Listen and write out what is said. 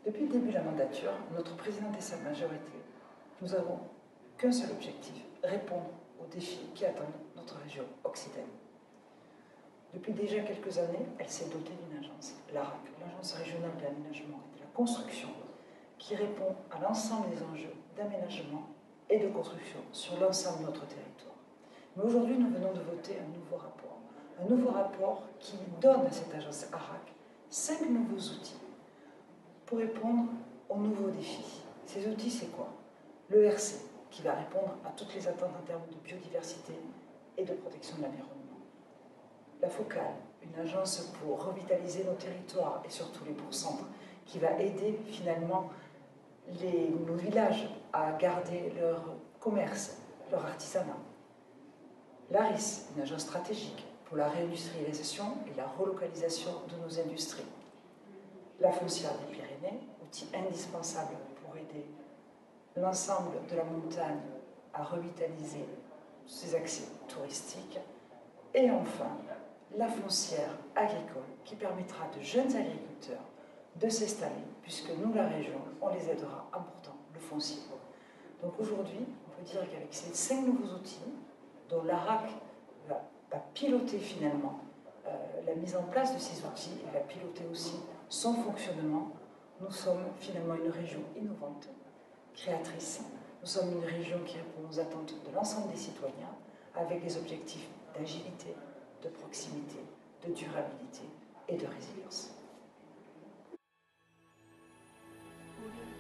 Depuis le début de la mandature, notre président et sa majorité, nous n'avons qu'un seul objectif, répondre aux défis qui attendent notre région Occitanie. Depuis déjà quelques années, elle s'est dotée d'une agence, l'ARAC, l'Agence régionale de l'aménagement et de la construction, qui répond à l'ensemble des enjeux d'aménagement et de construction sur l'ensemble de notre territoire. Mais aujourd'hui, nous venons de voter un nouveau rapport qui donne à cette agence ARAC 5 nouveaux outils pour répondre aux nouveaux défis. Ces outils, c'est quoi? L'ERC, qui va répondre à toutes les attentes en termes de biodiversité et de protection de l'environnement. La Focale, une agence pour revitaliser nos territoires et surtout les bourgs-centres, qui va aider finalement nos villages à garder leur commerce, leur artisanat. L'ARIS, une agence stratégique pour la réindustrialisation et la relocalisation de nos industries. La Foncière des Pyrénées, outil indispensable pour aider l'ensemble de la montagne à revitaliser ses accès touristiques. Et enfin, la foncière agricole qui permettra de jeunes agriculteurs de s'installer, puisque nous, la région, on les aidera en portant le foncier. Donc aujourd'hui, on peut dire qu'avec ces 5 nouveaux outils, dont l'ARAC va piloter finalement la mise en place de ces outils et va piloter aussi son fonctionnement, nous sommes finalement une région innovante, créatrice. Nous sommes une région qui répond aux attentes de l'ensemble des citoyens avec des objectifs d'agilité, de proximité, de durabilité et de résilience.